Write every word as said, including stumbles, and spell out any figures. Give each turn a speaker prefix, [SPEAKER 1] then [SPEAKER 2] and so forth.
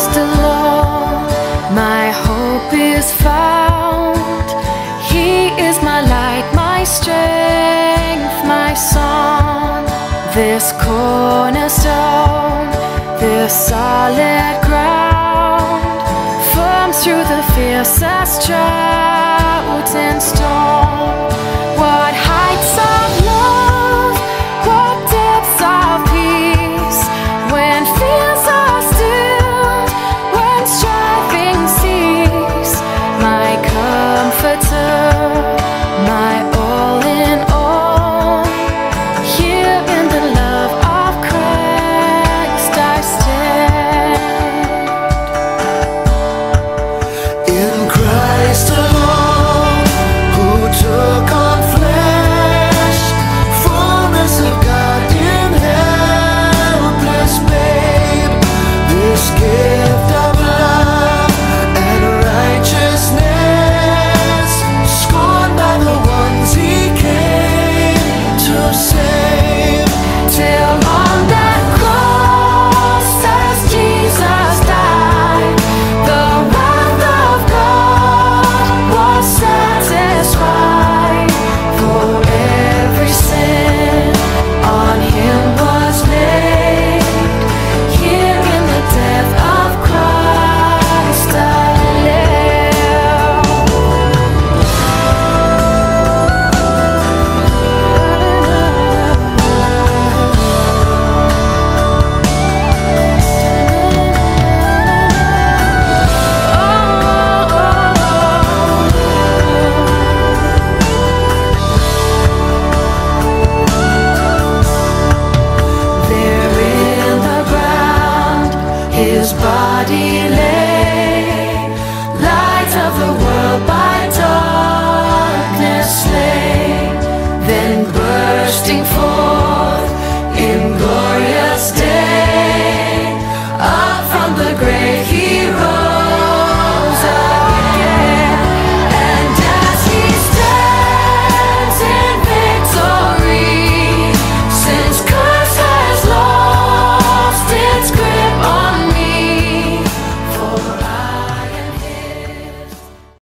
[SPEAKER 1] Christ alone my hope is found. He is my light, my strength, my song. This cornerstone, this solid ground, firm through the fiercest drought and storm. What heights of love, what depths of peace, when fears are stilled, when striving cease. My comforter, my all in all, here in the love of Christ I stand.
[SPEAKER 2] In Christ alone, who took on flesh, fullness of God in helpless babe, this gift